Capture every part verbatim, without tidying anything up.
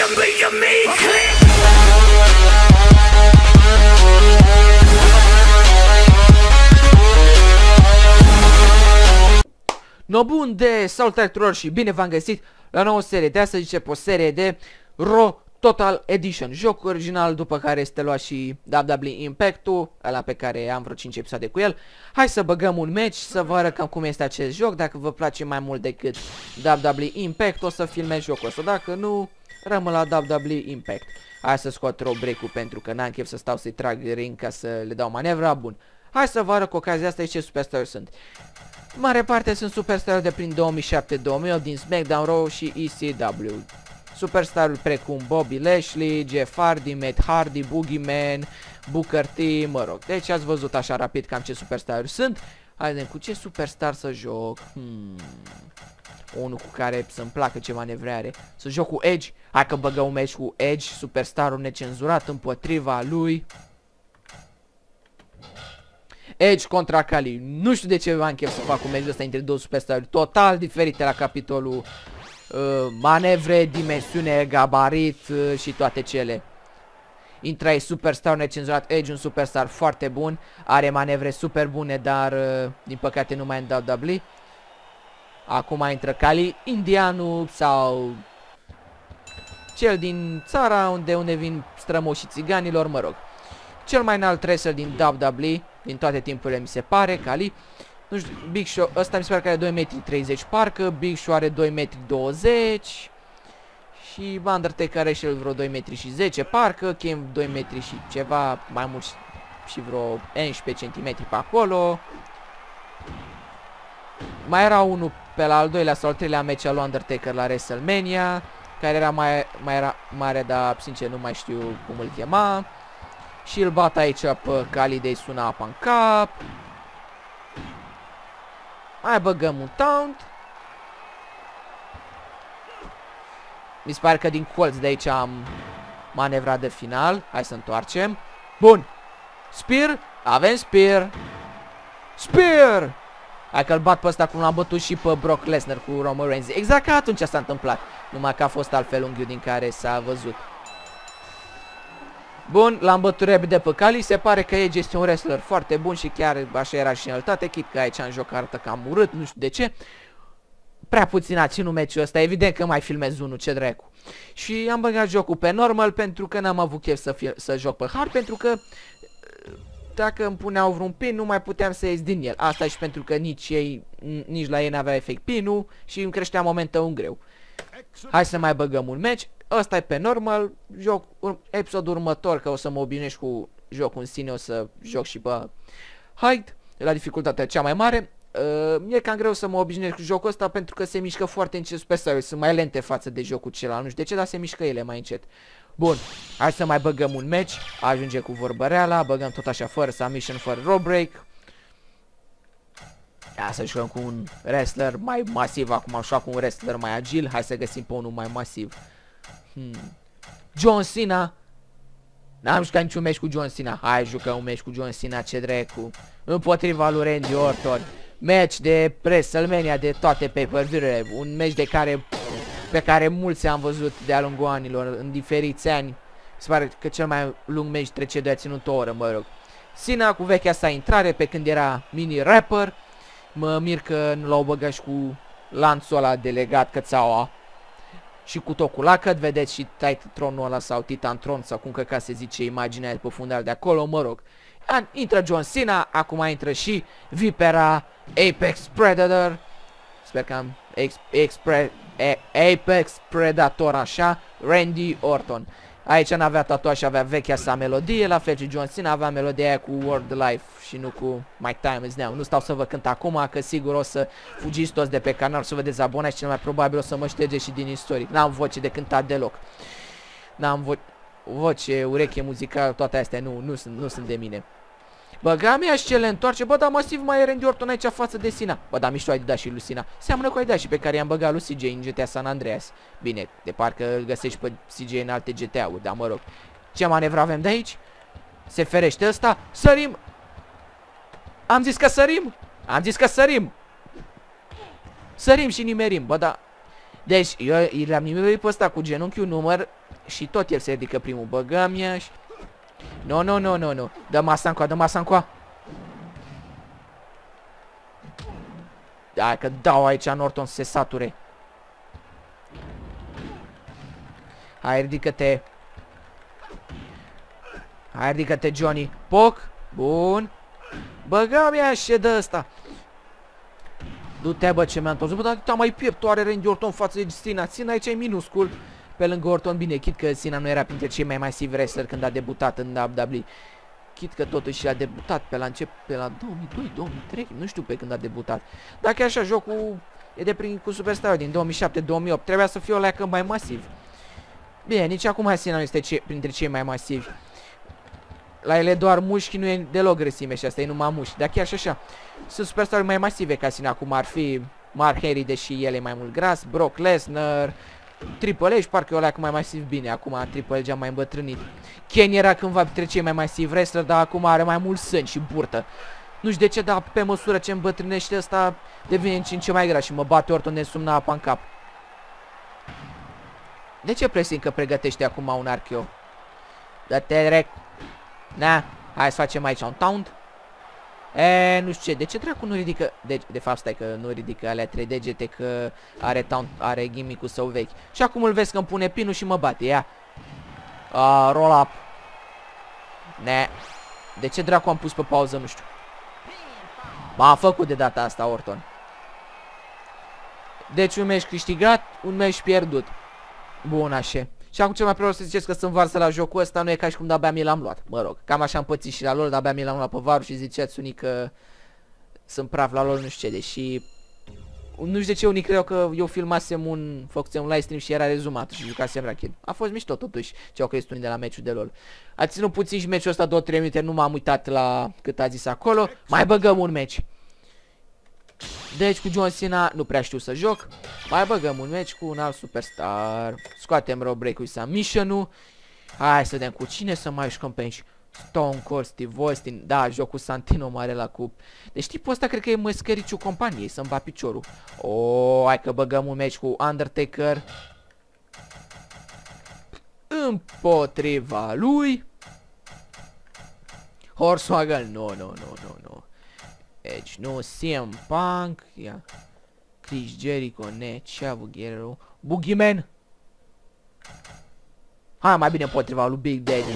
No bun de salutare tuturor și bine v-am găsit la nouă serie de astăzi, zice o serie de Raw Total Edition, joc original după care este luat și W W E Impact-ul, ăla pe care am vreo cinci episoade cu el. Hai să băgăm un match, să vă arăt cam cum este acest joc. Dacă vă place mai mult decât W W E Impact, o să filmez jocul ăsta, dacă nu, rămân la W W E Impact. Hai să scot row break-ul pentru că n-am chef să stau să-i trag ring ca să le dau manevra. Bun, hai să vă arăt cu ocazia asta ce superstar sunt. Mare parte sunt superstaruri de prin două mii șapte două mii opt din SmackDown, Raw și E C W. Superstaruri precum Bobby Lashley, Jeff Hardy, Matt Hardy, Boogeyman, Booker T, mă rog. Deci ați văzut așa rapid cam ce superstaruri sunt. Haidem, cu ce superstar să joc? Hmm. Unul cu care să-mi placă ce manevre are. Să joc cu Edge. Hai că băgăm un match cu Edge, superstarul necenzurat împotriva lui Edge contra Kali. Nu știu de ce am chef să fac un match ăsta între două superstaruri total diferite la capitolul uh, manevre, dimensiune, gabarit uh, și toate cele. Intră ai superstar necenzurat, Edge un superstar foarte bun, are manevre super bune, dar uh, din păcate nu mai în W W E. Acum intră Kali, indianul sau cel din țara unde unde vin strămoșii țiganilor, mă rog. Cel mai înalt wrestler din W W E din toate timpurile, mi se pare, Kali. Nu știu, Big Show, ăsta mi se pare că are doi metri treizeci parcă, Big Show are doi metri douăzeci și Undertaker are și el vreo doi metri zece parcă, Kane doi metri și ceva, mai mult și vreo unsprezece centimetri pe acolo. Mai era unul pe la al doilea sau al treilea meci al lui Undertaker la WrestleMania, care era mai, mai era mare, dar sincer nu mai știu cum îl chema. Și îl bat aici pe Kali, de-i suna apa în cap. Mai băgăm un taunt. Mi se pare că din colț de aici am manevra de final. Hai să întoarcem. Bun. Spear. Avem Spear. Spear. Hai că-l bat pe ăsta cum l-am bătut și pe Brock Lesnar cu Roman Reigns. Exact ca atunci s-a întâmplat. Numai că a fost altfel unghiul din care s-a văzut. Bun, l-am bătut repede pe Kali, se pare că Edge este un wrestler foarte bun și chiar așa era și înălțate, chit că aici în joc arată cam urât, nu știu de ce. Prea puțin a ținut meciul ăsta, evident că mai filmez unul, ce dracu. Și am băgat jocul pe normal pentru că n-am avut chef să, să joc pe hard, pentru că dacă îmi puneau vreun pin nu mai puteam să ies din el. Asta și pentru că nici ei, nici la ei n-avea efect pinul și îmi creștea momentul în greu. Hai să mai băgăm un match. Ăsta e pe normal, joc, ur episodul următor, că o să mă obișnuiesc cu jocul în sine, o să joc și pe hard, la dificultatea cea mai mare. Uh, e cam greu să mă obișnuiesc cu jocul ăsta pentru că se mișcă foarte încet superstarul, sunt mai lente față de jocul celălalt, nu știu de ce, dar se mișcă ele mai încet. Bun, hai să mai băgăm un match, ajunge cu vorbăreala, băgăm tot așa fără submission, fără row break. Ia să jucăm cu un wrestler mai masiv, acum am jucat cu un wrestler mai agil, hai să găsim pe unul mai masiv. Hmm. John Cena. N-am jucat niciun meci cu John Cena. Hai, jucăm un meci cu John Cena, ce dracu. Împotriva lui Randy Orton. Match de WrestleMania, de toate pay-per-view-urile. Un meci de care, pe care mulți am văzut de-a lungul anilor, în diferiți ani. Se pare că cel mai lung meci trece de a ținut o oră, mă rog. Cena cu vechea sa intrare pe când era mini-rapper. Mă mir că nu l-au băgat și cu lanțul ăla de legat cățaua. Și cu tocul lacăt, vedeți și Titantronul ăla sau Titantron sau cum că ca se zice imaginea pe fundal de acolo, mă rog. Intră John Cena, acum intră și Vipera, Apex Predator. Sper că am Apex Predator așa, Randy Orton. Aici n-avea tatuaj, avea vechea sa melodie, la fel și John Cena avea melodia aia cu World Life și nu cu My Time Is Now. Nu stau să vă cânt acum, că sigur o să fugiți toți de pe canal, să vă dezabonați și cel mai probabil o să mă ștergeți și din istorie. N-am voce de cântat deloc. N-am vo voce, ureche muzicală, toate astea, nu, nu, sunt, nu sunt de mine. Bă, Gamea și ce le întoarce, bă, dar masiv mai e Randy Orton aici față de Cena. Bă, dar mișto Adidas și lui Cena. Seamănă cu Adidas și pe care i-am băgat lui C J în G T A San Andreas. Bine, de parcă îl găsești pe C J în alte G T A-uri, dar mă rog. Ce manevră avem de aici? Se ferește ăsta, sărim! Am zis că sărim! Am zis că sărim! Sărim și nimerim, bă, dar Deci, eu l-am nimerit pe ăsta cu genunchiul număr și tot el se ridică primul. Băgăm ea și... Nu, nu, nu, nu, nu. Dă masa încoa, dă masa încoa. Hai că dau aici Norton să se sature. Hai, ridică-te. Hai, ridică-te, Johnny. Poc. Bun. Băgăm ea și dă ăsta. Du-te, bă, ce mi-a întors. Bă, dar ta mai pieptoare Randy Orton față de Cena. Cena aici e minuscul. Pe lângă Orton, bine, chit că Cena nu era printre cei mai masivi wrestler când a debutat în W W E. Chit că totuși a debutat pe la început, pe la două mii doi două mii trei, nu știu pe când a debutat. Dacă e așa, jocul e de prin cu Superstar din două mii șapte două mii opt. Trebuia să fie o leacă mai masiv. Bine, nici acum Cena nu este ce, printre cei mai masivi. La ele doar mușchi, nu e deloc grăsime și asta e numai mușchi. Dar chiar și așa, sunt Superstar mai masive ca Cena, cum ar fi Mark Henry, deși el e mai mult gras, Brock Lesnar, Triple H, parcă e o leacă mai masiv. Bine, acum Triple H a mai îmbătrânit. Kane era cândva printre cei mai masivi wrestler, dar acum are mai mult sân și burtă. Nu știu de ce, dar pe măsură ce îmbătrânește ăsta devine în ce mai gras și mă bate Orton de sumna apa în cap. De ce presimt că pregătește acum un archeo? Dă-te direct. Na, hai să facem aici un taunt. E, nu știu ce, de ce dracu nu ridică, de, de fapt stai că nu ridică alea trei degete, că are taunt, are gimmick-ul său vechi. Și acum îl vezi că îmi pune pinul și mă bate, ia. Uh, roll up. Ne. De ce dracu am pus pe pauză, nu știu. M-a făcut de data asta Orton. Deci un meci câștigat, un meci pierdut. Bun, așa. Și acum ce mai vreau să ziceți că sunt varsă la jocul ăsta, nu e ca și cum de-abia mi l-am luat. Mă rog, cam așa am pățit și la lor, de-abia mi l-am luat pe varul și ziceați unii că sunt praf la lor, nu știu ce, deși... Nu știu de ce unii credeau că eu filmasem un... făcusem un live stream și era rezumat și jucasem Rakill. A fost mișto totuși ce au crezut unii de la meciul de LOL. A ținut puțin și meciul ăsta două trei minute, nu m-am uitat la cât a zis acolo. Mai băgăm un meci. Deci cu John Cena nu prea știu să joc. Mai băgăm un meci cu un alt superstar. Scoatem Rob Break-ul submission-ul. Hai să vedem cu cine să mai jucăm pe aici. Stone Cold, Steve Austin. Da, jocul Santino mare la cup. Deci tipul ăsta cred că e măscăriciul companiei, să-mi bat piciorul. O, hai că băgăm un meci cu Undertaker împotriva lui Hornswoggle. Nu, nu, nu, nu, nu. Deci nu, C M Punk, ia. Chris Jericho, ne, Chavo Guerrero, Boogeyman. Hai mai bine împotriva lui Big Daddy.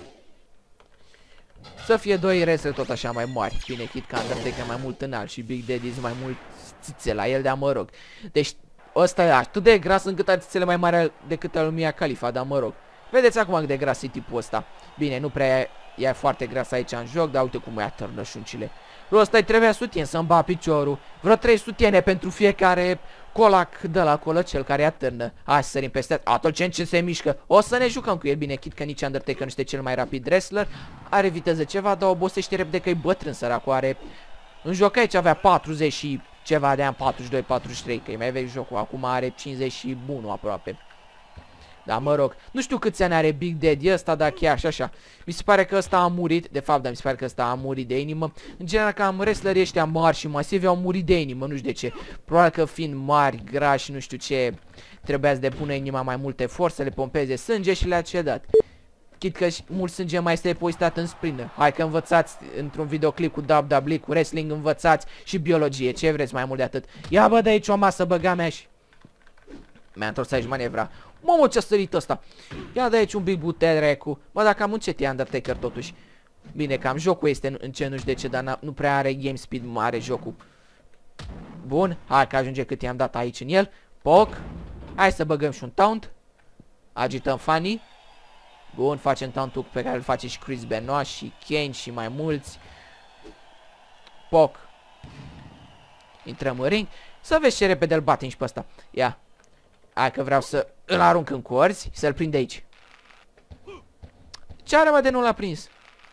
Să fie doi wrestleri tot așa mai mari. Bine, chit că Undertaker mai mult înalt și Big Daddy mai mult țițe la el, dar mă rog. Deci ăsta e atât de gras încât are țițele mai mari decât al lui Mia Khalifa, dar mă rog. Vedeți acum cât de gras e tipul ăsta. Bine, nu prea e, e foarte gras aici în joc, dar uite cum îi atârnă șuncile. Lui ăsta-i trebuia sutien să-mi bat piciorul. Vreo trei sutiene pentru fiecare colac de la colăcel care atârnă. Hai să sărim peste atunci ce se mișcă. O să ne jucăm cu el, bine, chit că nici Undertaker nu este cel mai rapid wrestler. Are viteză ceva, dar obosește repede că e bătrân săracul. Are... În joc aici avea patruzeci și ceva de ani, patruzeci și doi patruzeci și trei, că e mai vechi jocul. Acum are cincizeci și unu aproape. Da, mă rog, nu știu câți ani are Big Daddy ăsta, dar chiar și așa. Mi se pare că ăsta a murit, de fapt, dar mi se pare că ăsta a murit de inimă. În general, cam wrestlerii ăștia mari și masivi au murit de inimă, nu știu de ce. Probabil că fiind mari, grași, nu știu ce, trebuia să depună inima mai multe forțe, să le pompeze sânge și le-a cedat. Chit că mult sânge mai este depozitat în sprină. Hai că învățați într-un videoclip cu W W E, cu wrestling, învățați și biologie, ce vreți mai mult de atât. Ia bă de aici o masă, băga mea și... Mi-a întors aici manevra. Mamă, ce-a sărit ăsta. Ia de aici un big boot dracu. Bă, dacă am încet e Undertaker totuși. Bine, cam jocul este în ce nu știu de ce, dar nu prea are game speed mare jocul. Bun, hai că ajunge cât i-am dat aici în el. Poc. Hai să băgăm și un taunt. Agităm Funny. Bun, facem tauntul pe care îl face și Chris Benoit și Kane și mai mulți. Poc. Intrăm în ring. Să vezi ce repede îl batem și pe ăsta. Ia. Hai că vreau să îl arunc în corzi, să-l prind de aici. Ce are mă de nu l-a prins?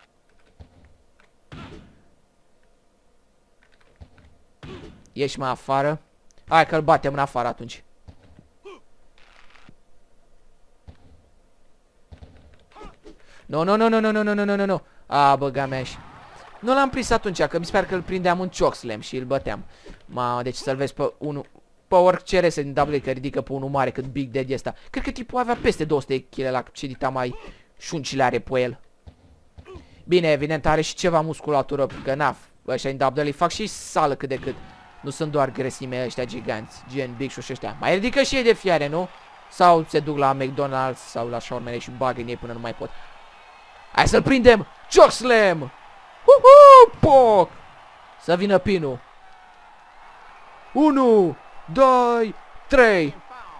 Ieși mai afară. Hai că îl batem în afară atunci. Nu, nu, nu, nu, nu, nu, nu, nu, nu, nu. A, băga mea și... Nu l-am prins atunci, că mi se pare că îl prindeam în chokeslam și îl băteam. Ma, deci să-l vezi pe unul... pe orice rese din W W E, că ridică pe unul mare cât Big Daddy ăsta. Cred că tipul avea peste două sute kilograme la ce dita mai șuncile are pe el. Bine, evident are și ceva musculatură, că na, ăștia din W W E fac și sală cât de cât. Nu sunt doar grăsime ăștia giganți, gen Big Show și ăștia. Mai ridică și ei de fiare, nu? Sau se duc la McDonald's sau la shawarmele și bagă în ei până nu mai pot. Hai să-l prindem! Chokeslam! Uhu! Poc! Să vină pinul. unu, doi, trei.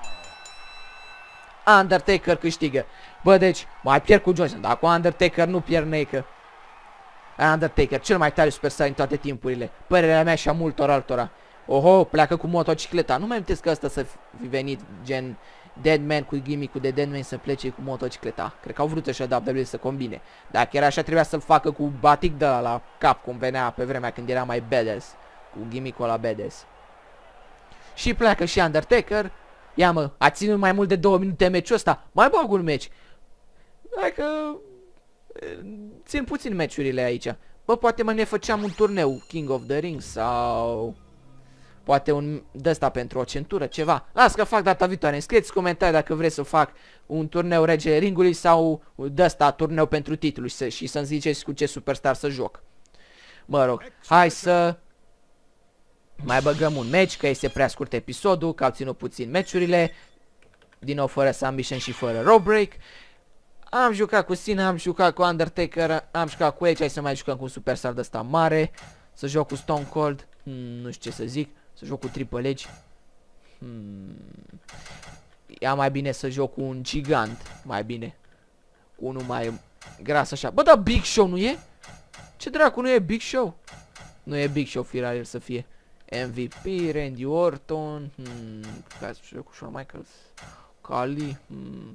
Undertaker câștigă. Bă, deci, mai pierd cu Johnson, dar cu Undertaker nu pierd neică. Undertaker, cel mai tare superstar în toate timpurile. Părerea mea și a multor altora. Oho, pleacă cu motocicleta. Nu mai amintesc că asta să fi venit gen Deadman cu gimmick-ul de Deadman să plece cu motocicleta. Cred că au vrut așa W W E să combine. Dacă era așa, trebuia să-l facă cu batic de la, la cap, cum venea pe vremea când era mai badass. Cu gimmick-ul la badass. Și pleacă și Undertaker. Ia mă, a ținut mai mult de două minute meciul ăsta. Mai bag un meci. Hai că țin puțin meciurile aici. Bă, poate mai ne făceam un turneu King of the Ring sau poate un de-ăsta pentru o centură, ceva. Las că fac data viitoare. Scrieți comentarii dacă vreți să fac un turneu Regele Ringului sau de-ăsta turneu pentru titlu și, să, și să-mi ziceți cu ce superstar să joc. Mă rog, hai să mai băgăm un meci, că este prea scurt episodul, că au ținut puțin meciurile. Din nou fără Submission și fără Row Break. Am jucat cu Cena, am jucat cu Undertaker, am jucat cu Edge, hai să mai jucăm cu un superstar de ăsta mare. Să joc cu Stone Cold, hmm, nu știu ce să zic, să joc cu Triple H. Hmm. Ia mai bine să joc cu un gigant, mai bine. Cu unul mai gras așa. Bă, dar Big Show nu e? Ce dracu, nu e Big Show? Nu e Big Show, firar el să fie. M V P, Randy Orton, hmm, ca să joc cu Shawn Michaels, Kali, hmm.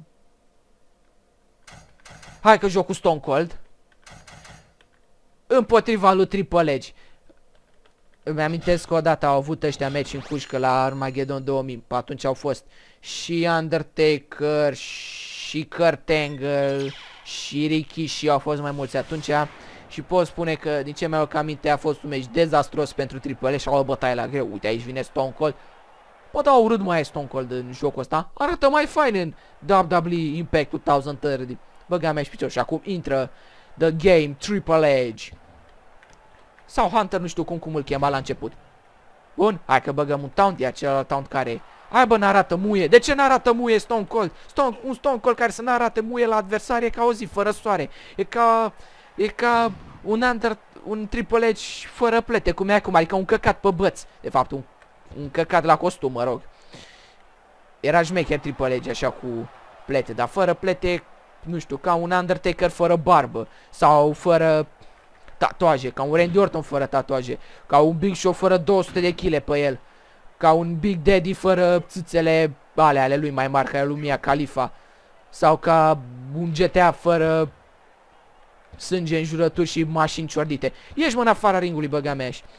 Hai că joc cu Stone Cold împotriva lui Triple H. Îmi amintesc că odată au avut ăștia meci în cușcă la Armageddon două mii. Pe atunci au fost și Undertaker, și Kurt Angle, și Ricky, și au fost mai mulți atunci. Și pot spune că, din ce mi-au aminte, a fost un meci dezastros pentru Triple H și au o bătaie la greu. Uite, aici vine Stone Cold. Bă, da, urât mai e Stone Cold în jocul ăsta. Arată mai fain în W W E Impact două mii treizeci. Băga mea și picior. Și acum intră The Game Triple H. Sau Hunter, nu știu cum, cum îl chema la început. Bun, hai că băgăm un taunt, iar celălalt taunt care... Hai bă, n-arată muie. De ce n-arată muie Stone Cold? Stone, un Stone Cold care să n-arate muie la adversar e ca o zi fără soare. E ca... E ca un under... Un Triple H fără plete, cum e acum, adică un căcat pe băț. De fapt, un, un căcat la costum, mă rog. Era șmecher Triple H așa cu plete, dar fără plete, nu știu, ca un Undertaker fără barbă. Sau fără tatuaje, ca un Randy Orton fără tatuaje. Ca un Big Show fără două sute de kilograme pe el. Ca un Big Daddy fără țâțele ale ale lui mai mari, ca lui Mia Khalifa. Sau ca un G T A fără sânge în jurături și mașini ciordite. Ești mă în afara ringului, băga mea ești.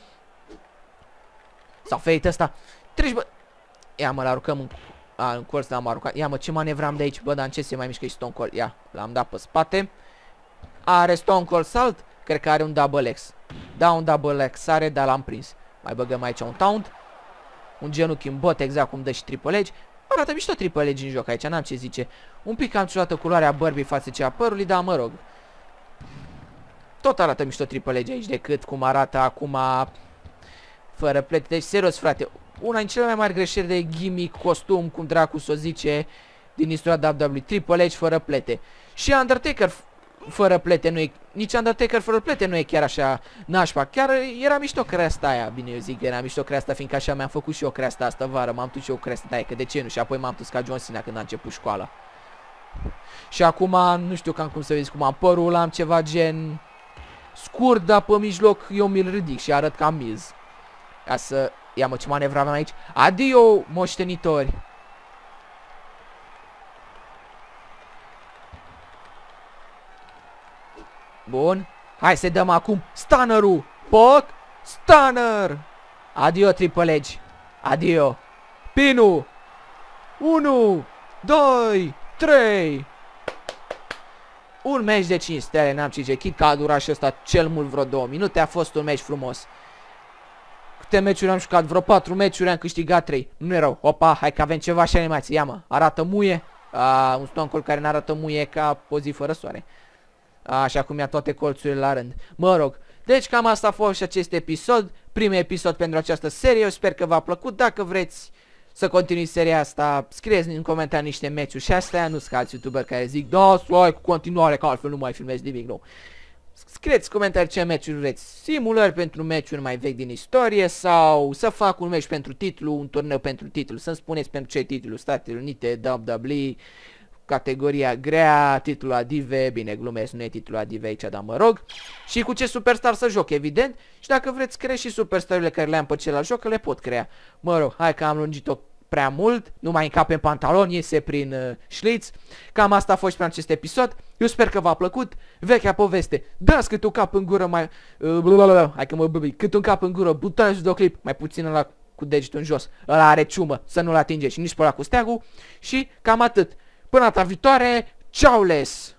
Sau feit ăsta. Treci bă. Ia mă, l-aruncăm în... A, în colț l-am aruncat. Ia mă, ce manevram de aici? Bă, dar în ce se mai mișcă și Stone Cold? Ia, l-am dat pe spate. Are Stone Cold salt? Cred că are un double X. Da, un double X are, dar l-am prins. Mai băgăm aici un taunt. Un genunchi în bot, exact cum dă și Triple H. Arată mișto Triple H în joc aici, n-am ce zice. Un pic am ciudată culoarea bărbii față ce a părului, dar mă rog. Tot arată mișto Triple H aici decât cum arată acum fără plete. Deci, serios, frate, una din cele mai mari greșeli de gimmick, costum, cum dracu s-o zice, din istoria W W E. Triple H fără plete. Și Undertaker fără plete nu e... Nici Undertaker fără plete nu e chiar așa nașpa. Chiar era mișto creasta aia. Bine, eu zic că era mișto creasta, fiindcă așa mi-am făcut și eu creasta asta vară. M-am dus și eu creasta aia, că de ce nu? Și apoi m-am dus ca John Cena când a început școala. Și acum, nu știu cam cum să vezi cum am părul, am ceva gen scurt, dar pe mijloc eu mi-l ridic și arăt ca Miz. Ca să... Ia mă, ce manevra aveam aici. Adio, moștenitori. Bun. Hai să dăm acum stunner-ul. Poc. Stunner. Adio, Triple H. Adio. Pinu. unu, doi, trei. Un meci de cinci stele, n-am ce zice. Chit că a durat și ăsta cel mult vreo două minute. A fost un meci frumos. câte meciuri am jucat, vreo patru meciuri, am câștigat trei. Nu e rău. Opa, hai că avem ceva și animație. Ia mă, arată muie. A, un Stone Cold care n-arată muie ca o zi fără soare. A, așa cum ia toate colțurile la rând. Mă rog. Deci cam asta a fost și acest episod. Primul episod pentru această serie. Eu sper că v-a plăcut. Dacă vreți să continui seria asta, scrieți în comentarii niște meciuri și astea. Nu sunt alți youtuber care zic, da, slai cu continuare, că altfel nu mai filmezi nimic, nu. Scrieți comentarii ce meciuri vreți. Simulări pentru meciuri mai vechi din istorie sau să fac un meci pentru titlu, un turneu pentru titlu. Să-mi spuneți pentru ce titlu. Statele Unite, W W E, categoria grea, titlul Adive, bine glumesc, nu e titlul Adive aici, dar mă rog. Și cu ce superstar să joc, evident. Și dacă vreți, creez și superstarurile care le-am pe celălalt joc, că le pot crea. Mă rog, hai că am lungit-o prea mult, nu mai încape în pantaloni, iese prin uh, șliț. Cam asta a fost și pe acest episod. Eu sper că v-a plăcut. Vechea poveste, dați cât un cap în gură mai... Uh, blablabla, hai că mă băbâi, cât un cap în gură, butonul de videoclip, mai puțin ăla cu degetul în jos. Ăla are ciumă, să nu-l atingeți și nici pe ăla cu steagul. Și cam atât. Până data viitoare, ceau les!